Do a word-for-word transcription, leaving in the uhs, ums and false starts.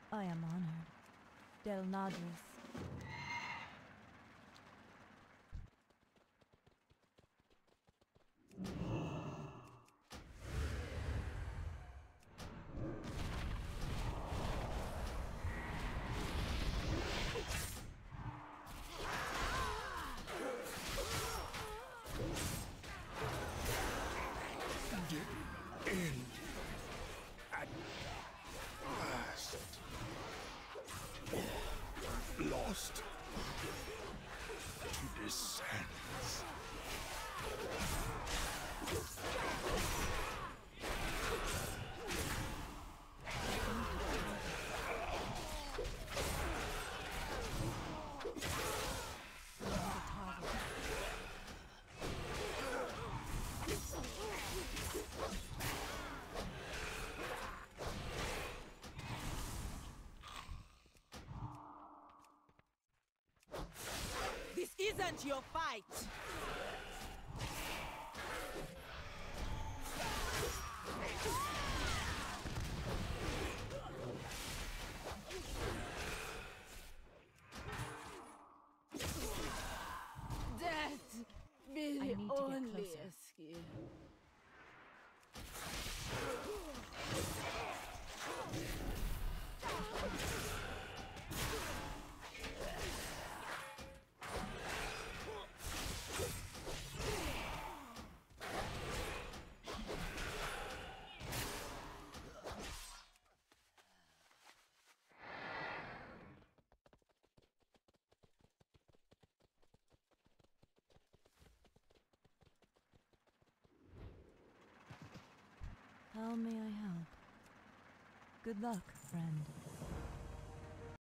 I am honored. Del Nadris. The end at last. Lost to the sands. This isn't your fight! Death be I the need to get only closer. escape. How may I help? Good luck, friend.